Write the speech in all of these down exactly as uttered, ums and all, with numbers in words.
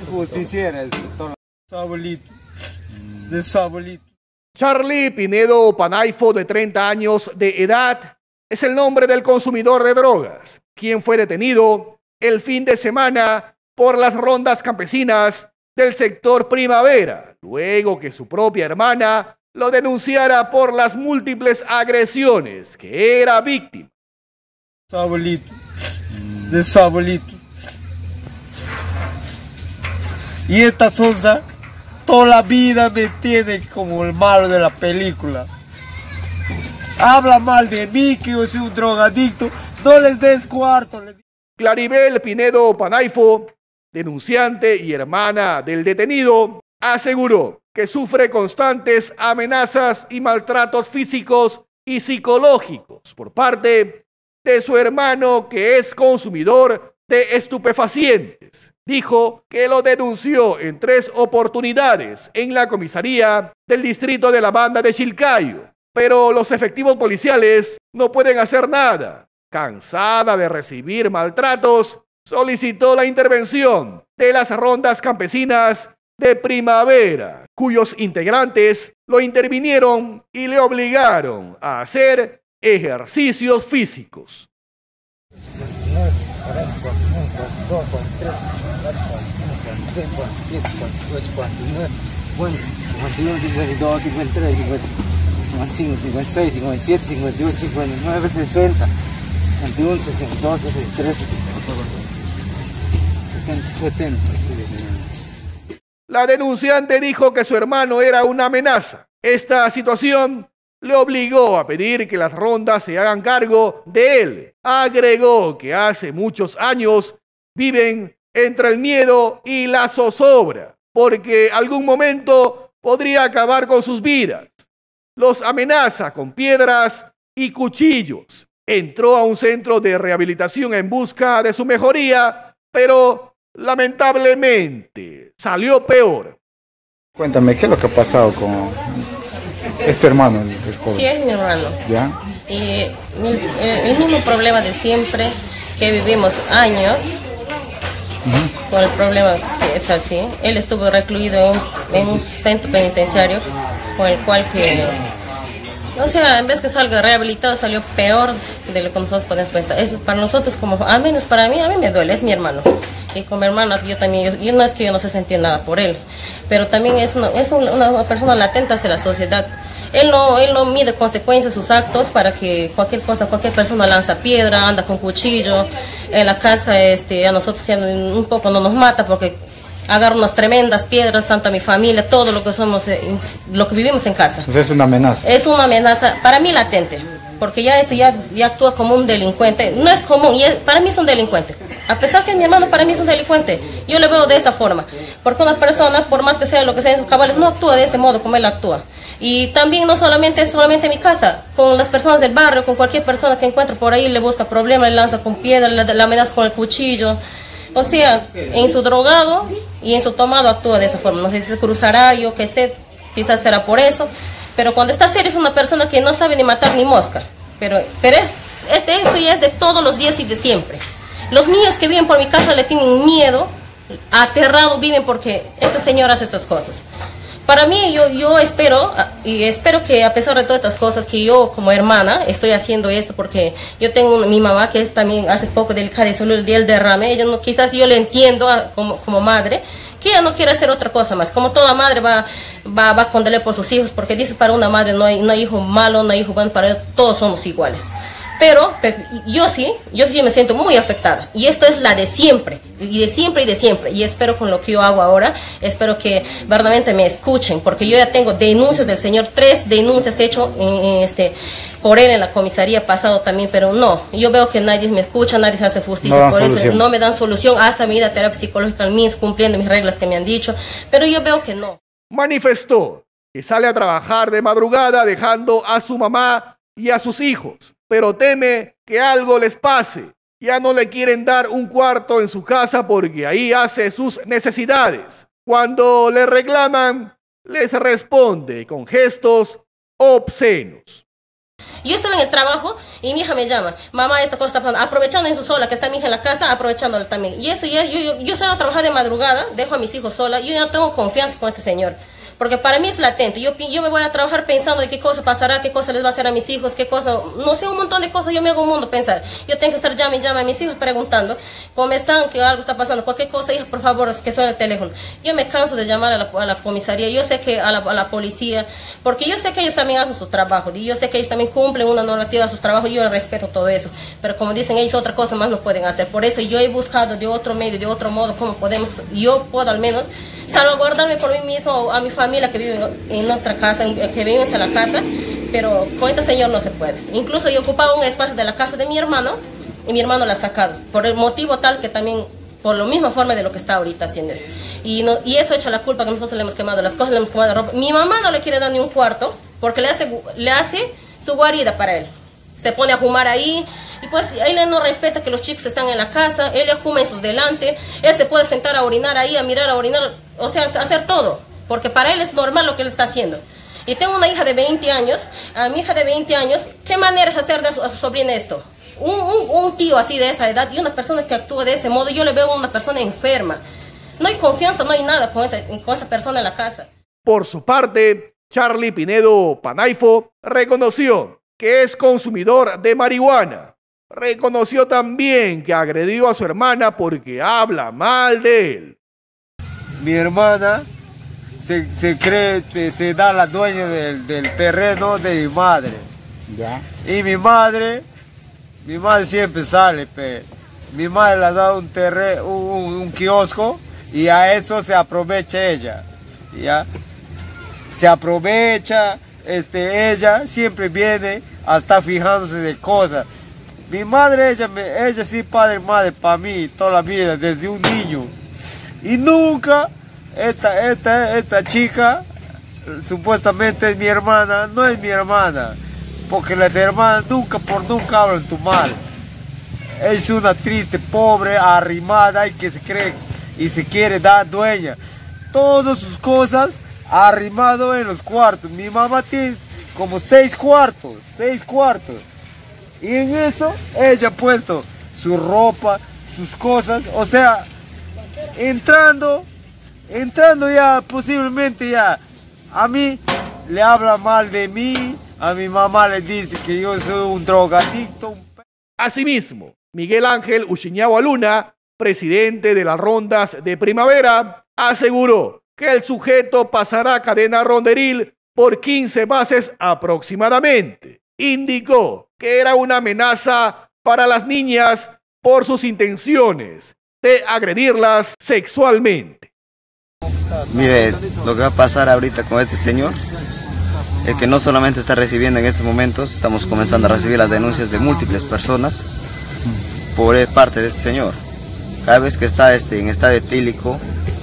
justiciera, es todo. Su abuelito. De su abuelito. Charlie Pinedo Panaifo, de treinta años de edad, es el nombre del consumidor de drogas, quien fue detenido el fin de semana por las rondas campesinas del sector Primavera, luego que su propia hermana lo denunciara por las múltiples agresiones que era víctima. Su abuelito. De su abuelito. Y esta Sosa toda la vida me tiene como el malo de la película. Habla mal de mí, que yo soy un drogadicto. No les des cuarto. Les... Claribel Pinedo Panaifo, denunciante y hermana del detenido, aseguró que sufre constantes amenazas y maltratos físicos y psicológicos por parte de su hermano, que es consumidor de estupefacientes. Dijo que lo denunció en tres oportunidades en la comisaría del distrito de la Banda de Chilcayo, pero los efectivos policiales no pueden hacer nada. Cansada de recibir maltratos, solicitó la intervención de las rondas campesinas de Primavera, cuyos integrantes lo intervinieron y le obligaron a hacer ejercicios físicos. La denunciante dijo que su hermano era una amenaza. Esta situación le obligó a pedir que las rondas se hagan cargo de él. Agregó que hace muchos años viven entre el miedo y la zozobra, porque algún momento podría acabar con sus vidas. Los amenaza con piedras y cuchillos. Entró a un centro de rehabilitación en busca de su mejoría, pero lamentablemente salió peor. Cuéntame, ¿qué es lo que ha pasado con este hermano? El, el joven? Sí, es mi hermano. ¿Ya? Y el, el mismo problema de siempre, que vivimos años, uh-huh. con el problema que es así. Él estuvo recluido en, en un centro penitenciario, con el cual que, o sea, en vez que salga rehabilitado, salió peor de lo que nosotros podemos pensar. Eso para nosotros, como, al menos para mí, a mí me duele, es mi hermano. Y con mi hermano, yo también, yo, yo no es que yo no se sentía nada por él, pero también es una, es una, una persona latente hacia la sociedad. Él no, él no mide consecuencias sus actos para que cualquier cosa, cualquier persona lanza piedra, anda con cuchillo. En la casa, este, a nosotros un poco no nos mata porque agarra unas tremendas piedras, tanto a mi familia, todo lo que somos, lo que vivimos en casa. Entonces es una amenaza. Es una amenaza, para mí latente, porque ya este ya, ya actúa como un delincuente. No es común, y es, para mí es un delincuente. A pesar que mi hermano para mí es un delincuente, yo le veo de esta forma. Porque una persona, por más que sea lo que sea en sus cabales, no actúa de ese modo como él actúa. Y también no solamente es solamente en mi casa, con las personas del barrio, con cualquier persona que encuentre por ahí, le busca problemas, le lanza con piedra, le, le amenaza con el cuchillo. O sea, en su drogado y en su tomado actúa de esa forma. No sé si se cruzará, yo qué sé, quizás será por eso. Pero cuando está serio es una persona que no sabe ni matar ni mosca. Pero, pero es, es de esto y es de todos los días y de siempre. Los niños que viven por mi casa le tienen miedo, aterrados viven porque este señor hace estas cosas. Para mí, yo, yo espero, y espero que a pesar de todas estas cosas, que yo como hermana estoy haciendo esto, porque yo tengo una, mi mamá que es también hace poco delicada de salud, el día del derrame, ella no, quizás yo le entiendo a, como, como madre, que ella no quiere hacer otra cosa más, como toda madre va, va, va a condenar por sus hijos, porque dice para una madre no hay, no hay hijo malo, no hay hijo bueno, para ella todos somos iguales. Pero, pero yo sí, yo sí me siento muy afectada. Y esto es la de siempre, y de siempre y de siempre. Y espero con lo que yo hago ahora, espero que verdaderamente me escuchen, porque yo ya tengo denuncias del señor, tres denuncias he hecho en, en este, por él en la comisaría pasado también, pero no, yo veo que nadie me escucha, nadie se hace justicia, no por solución. Eso no me dan solución, hasta mi ida a terapia psicológica al M I S, cumpliendo mis reglas que me han dicho, pero yo veo que no. Manifestó que sale a trabajar de madrugada dejando a su mamá y a sus hijos, pero teme que algo les pase. Ya no le quieren dar un cuarto en su casa porque ahí hace sus necesidades. Cuando le reclaman, les responde con gestos obscenos. Yo estaba en el trabajo y mi hija me llama, mamá, esta cosa está pasando, aprovechando en su sola, que está mi hija en la casa, aprovechándola también. Y eso, yo, yo, yo, yo salgo a trabajar de madrugada, dejo a mis hijos sola, yo ya no tengo confianza con este señor. Porque para mí es latente, yo, yo me voy a trabajar pensando de qué cosa pasará, qué cosa les va a hacer a mis hijos, qué cosa, no sé, un montón de cosas, yo me hago un mundo pensar. Yo tengo que estar llame y llame a mis hijos preguntando cómo están, que algo está pasando, cualquier cosa, hija, por favor, que suene el teléfono. Yo me canso de llamar a la, a la comisaría, yo sé que a la, a la policía, porque yo sé que ellos también hacen su trabajo, y yo sé que ellos también cumplen una normativa de sus trabajos, y yo respeto todo eso. Pero como dicen ellos, otra cosa más no pueden hacer. Por eso yo he buscado de otro medio, de otro modo, cómo podemos, yo puedo al menos salvaguardarme por mí mismo, a mi familia que vive en, en nuestra casa, en, que vivimos en la casa, pero con este señor no se puede. Incluso yo ocupaba un espacio de la casa de mi hermano y mi hermano la ha sacado, por el motivo tal que también, por la misma forma de lo que está ahorita haciendo esto. Y, no, y eso echa la culpa que nosotros le hemos quemado las cosas, le hemos quemado la ropa. Mi mamá no le quiere dar ni un cuarto porque le hace, le hace su guarida para él. Se pone a fumar ahí. Y pues él no respeta que los chicos están en la casa, él le fuma en sus delante, él se puede sentar a orinar ahí, a mirar, a orinar, o sea, hacer todo, porque para él es normal lo que él está haciendo. Y tengo una hija de veinte años, a mi hija de veinte años, ¿qué manera es hacer de su, a su sobrina esto? Un, un, un tío así de esa edad y una persona que actúa de ese modo, yo le veo a una persona enferma. No hay confianza, no hay nada con esa, con esa persona en la casa. Por su parte, Charlie Pinedo Panaifo reconoció que es consumidor de marihuana. Reconoció también que agredió a su hermana porque habla mal de él. Mi hermana se, se cree, se da la dueña del, del terreno de mi madre. Ya. Y mi madre, mi madre siempre sale, pe. Mi madre le ha dado un, terreno, un, un kiosco y a eso se aprovecha ella. ¿Ya? Se aprovecha, este, ella siempre viene hasta fijándose de cosas. Mi madre, ella, me, ella sí, padre, madre, para mí, toda la vida, desde un niño. Y nunca, esta, esta, esta chica, supuestamente es mi hermana, no es mi hermana. Porque las hermanas nunca por nunca hablan tu mal. Es una triste, pobre, arrimada y que se cree y se quiere dar dueña. Todas sus cosas arrimado en los cuartos. Mi mamá tiene como seis cuartos, seis cuartos. Y en eso ella ha puesto su ropa, sus cosas, o sea, entrando, entrando ya posiblemente ya, a mí le habla mal de mí, a mi mamá le dice que yo soy un drogadicto. Un... Asimismo, Miguel Ángel Uchiñahua Luna, presidente de las rondas de primavera, aseguró que el sujeto pasará cadena ronderil por quince bases aproximadamente. Indicó que era una amenaza para las niñas por sus intenciones de agredirlas sexualmente. Mire, lo que va a pasar ahorita con este señor es que no solamente está recibiendo en estos momentos, estamos comenzando a recibir las denuncias de múltiples personas por parte de este señor. Cada vez que está este, en estado etílico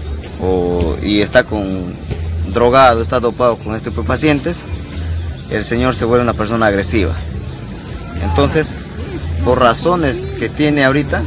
o, y está con drogado, está dopado con este tipo de pacientes, el señor se vuelve una persona agresiva. Entonces, por razones que tiene ahorita,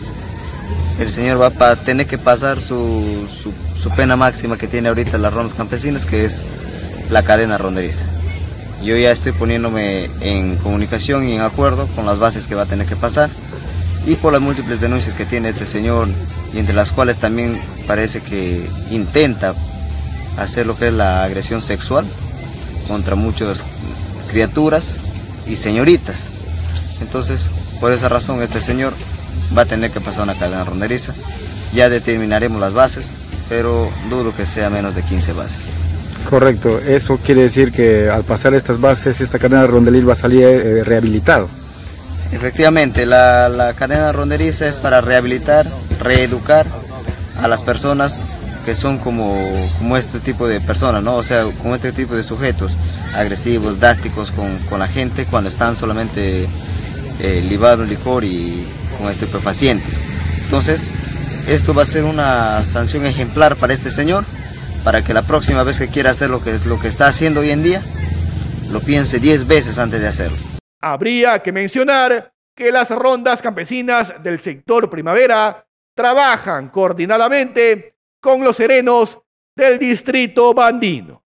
el señor va a tener que pasar su, su, su pena máxima que tiene ahorita en las rondas campesinas, que es la cadena ronderiza. Yo ya estoy poniéndome en comunicación y en acuerdo con las bases que va a tener que pasar y por las múltiples denuncias que tiene este señor, y entre las cuales también parece que intenta hacer lo que es la agresión sexual contra muchas criaturas y señoritas. Entonces, por esa razón, este señor va a tener que pasar una cadena ronderiza. Ya determinaremos las bases, pero dudo que sea menos de quince bases. Correcto, eso quiere decir que al pasar estas bases, esta cadena ronderil va a salir eh, rehabilitado. Efectivamente, la, la cadena ronderiza es para rehabilitar, reeducar a las personas que son como, como este tipo de personas, ¿no? O sea, como este tipo de sujetos agresivos, dácticos con, con la gente cuando están solamente eh, libados en licor y con estupefacientes. Entonces, esto va a ser una sanción ejemplar para este señor, para que la próxima vez que quiera hacer lo que, lo que está haciendo hoy en día, lo piense diez veces antes de hacerlo. Habría que mencionar que las rondas campesinas del sector primavera trabajan coordinadamente con los serenos del distrito Bandino.